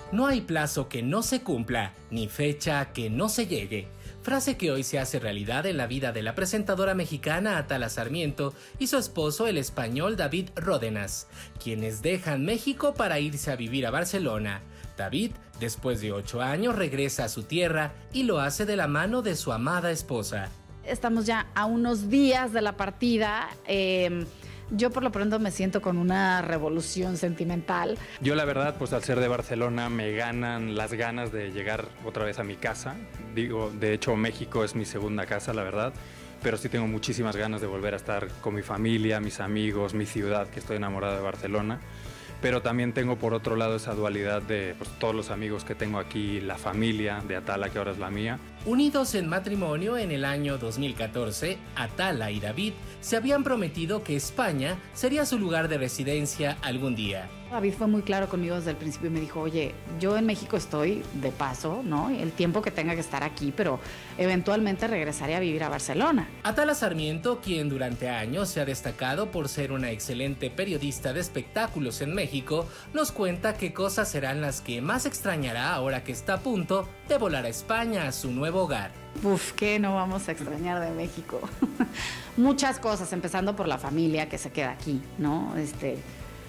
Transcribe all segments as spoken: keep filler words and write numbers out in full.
No hay plazo que no se cumpla, ni fecha que no se llegue. Frase que hoy se hace realidad en la vida de la presentadora mexicana Atala Sarmiento y su esposo, el español David Ródenas, quienes dejan México para irse a vivir a Barcelona. David, después de ocho años, regresa a su tierra y lo hace de la mano de su amada esposa. Estamos ya a unos días de la partida. Eh, yo por lo pronto me siento con una revolución sentimental. Yo la verdad, pues al ser de Barcelona me ganan las ganas de llegar otra vez a mi casa. Digo, de hecho México es mi segunda casa, la verdad. Pero sí tengo muchísimas ganas de volver a estar con mi familia, mis amigos, mi ciudad, que estoy enamorado de Barcelona. Pero también tengo por otro lado esa dualidad de pues, todos los amigos que tengo aquí, la familia de Atala, que ahora es la mía. Unidos en matrimonio en el año dos mil catorce, Atala y David se habían prometido que España sería su lugar de residencia algún día. David fue muy claro conmigo desde el principio y me dijo, oye, yo en México estoy de paso, ¿no? El tiempo que tenga que estar aquí, pero eventualmente regresaré a vivir a Barcelona. Atala Sarmiento, quien durante años se ha destacado por ser una excelente periodista de espectáculos en México, nos cuenta qué cosas serán las que más extrañará ahora que está a punto de volar a España, a su nuevo hogar. Uf, ¿qué no vamos a extrañar de México? Muchas cosas, empezando por la familia que se queda aquí, ¿no? Este,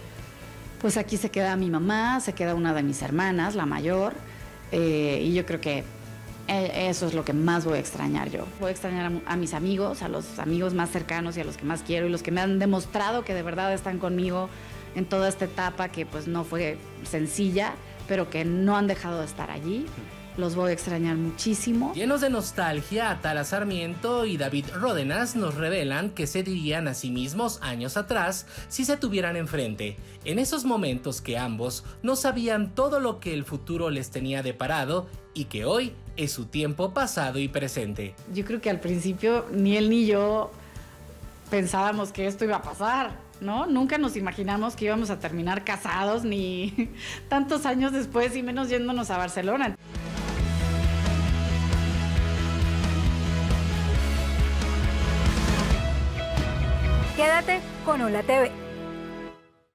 pues aquí se queda mi mamá, se queda una de mis hermanas, la mayor, eh, y yo creo que eso es lo que más voy a extrañar yo. Voy a extrañar a, a mis amigos, a los amigos más cercanos y a los que más quiero y los que me han demostrado que de verdad están conmigo en toda esta etapa que pues no fue sencilla, pero que no han dejado de estar allí. Los voy a extrañar muchísimo. Llenos de nostalgia, Atala Sarmiento y David Ródenas nos revelan que se dirían a sí mismos años atrás si se tuvieran enfrente, en esos momentos que ambos no sabían todo lo que el futuro les tenía deparado y que hoy es su tiempo pasado y presente. Yo creo que al principio ni él ni yo pensábamos que esto iba a pasar, ¿no? Nunca nos imaginamos que íbamos a terminar casados ni tantos años después y menos yéndonos a Barcelona. Quédate con Hola T V.